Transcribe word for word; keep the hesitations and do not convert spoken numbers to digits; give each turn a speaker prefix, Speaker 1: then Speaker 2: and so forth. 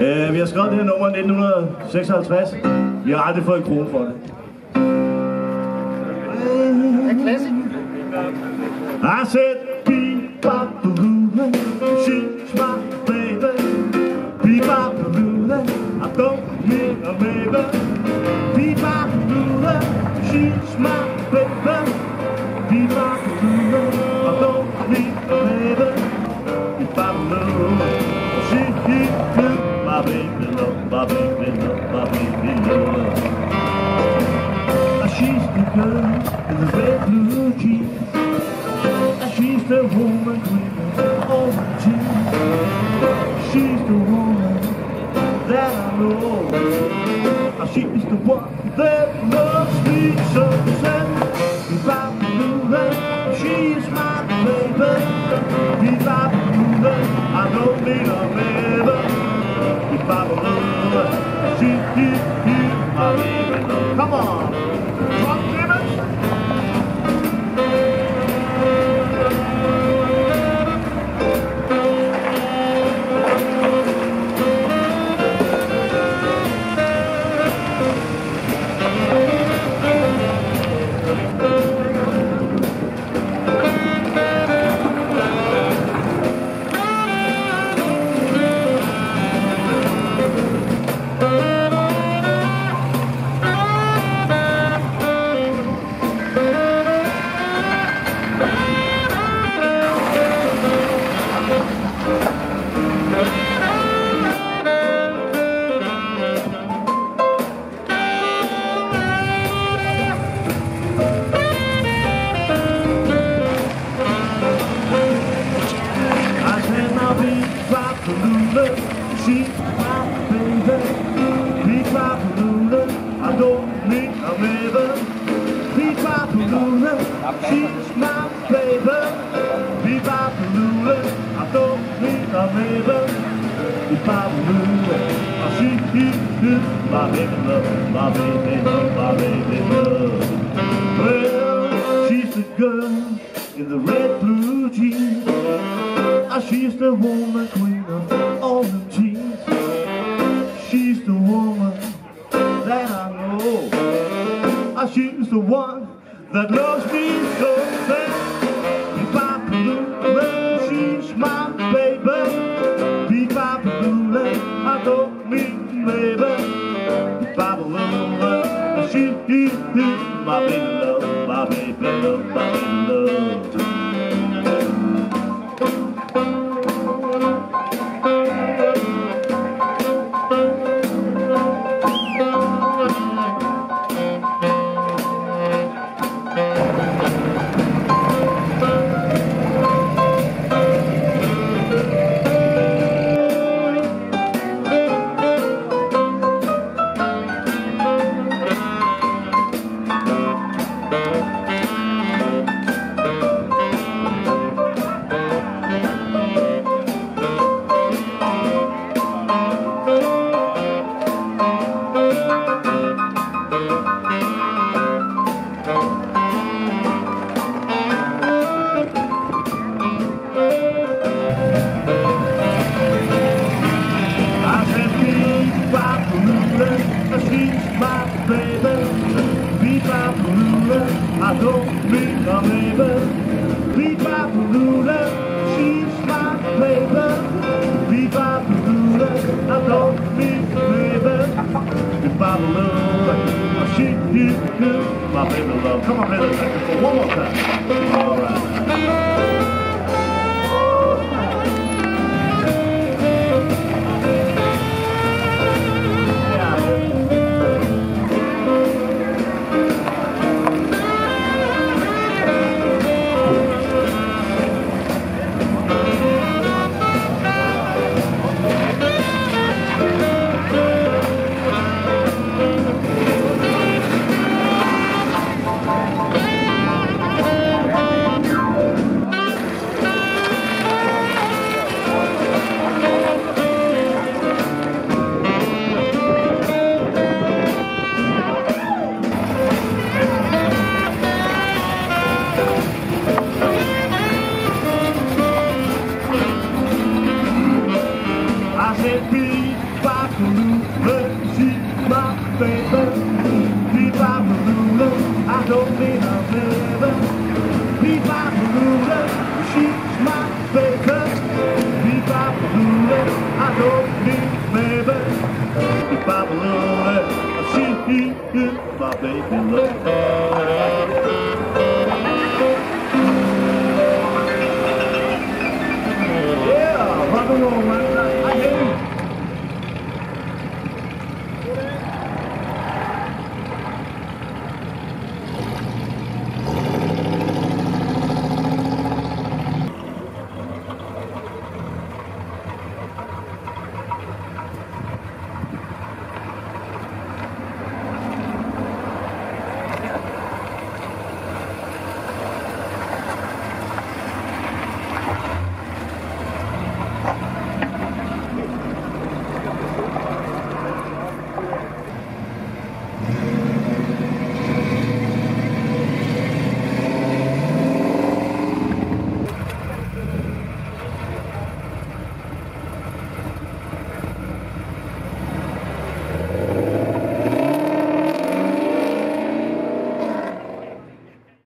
Speaker 1: Uh, vi har skrevet det her nummer i nitten seksoghalvtreds. Vi har aldrig fået en krone for det. I said, beep-bop-a-loo, she's my baby. Beep-bop-a-loo, I don't need a baby. Beep-bop-a-loo, she's my baby. Beep-bop-a-loo, I don't need a baby. Beep-bop-a-loo, she's my baby love, my baby love, my baby love. She's the girl in the red blue jeans. She's the woman with all the jeans. She's the woman that I know. She's the one that loves me so sad. Beep-bop-a-loo, she's my baby. Beep-bop-a-loo, I don't need a baby. Beep-bop-a-loo, she's my baby love. Come on, drop limits. She's my baby. Beep-bop-a-loo, I don't need a baby. Beep-bop-a-loo, she's my baby. Beep-bop-a-loo, I don't need a baby. Beep-bop-a-loo, she's my baby love, my baby love, my baby love. Well, she's the girl in the red blue jeans. She's the woman queen of all the jeans. She's the woman that I know. She's the one that loves me so bad. Beep-bop-a-loo, she's my baby. Beep-bop-a-loo, I don't need baby. Beep-bop-a-loo, she's my baby love, my baby love, my baby love. She's my baby. Beep-bop-a-loo, I don't need a baby. Beep-bop-a-loo, she's my baby. Beep-bop-a-loo, I don't need a baby. Beep-bop-a-loo, she's my baby love. Come on, baby, for one more time. All right. Bebopaloola, she's my baby. Bebopaloola, I don't mean I'm baby. Bebopaloola, she's my baby. Bebopaloola, I don't mean baby. Bebopaloola, she is my baby love.